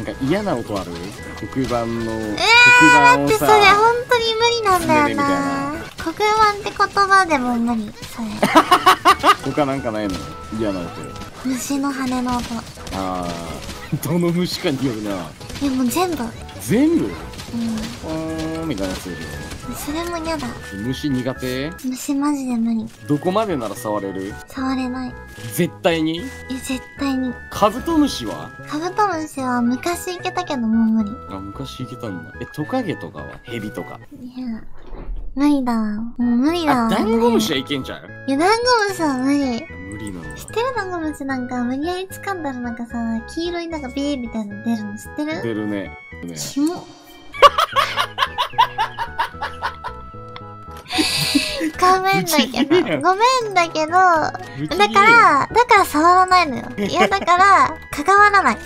なんか嫌な音ある？黒板の、 だってそれ本当に無理なんだよな。黒板って言葉でも無理、それ。 他なんかないの？嫌な音。 虫の羽の音。 あー、どの虫かによるな。 いやもう全部。 全部？ うん。 みたいなやついるよ。 それも嫌だ。 虫苦手？ 虫マジで無理。 どこまでなら触れる？ 触れない。 絶対に？ 絶対に。 カブトムシは？ カブトムシは昔行けたけどもう無理。 あ、昔行けたんだ。トカゲとかは？ヘビとか。 いや、無理だわ。もう無理だわ。 あ、ダンゴムシはいけんちゃう？ いや、ダンゴムシは無理。 無理なの。 知ってる？ダンゴムシなんか無理やり掴んだらなんかさ、黄色いなんかビーみたいなの出るの知ってる？ 出るね。 キモ。ごめんだけど、ごめんだけど、だから触らないのよ。いや、だから、関わらない。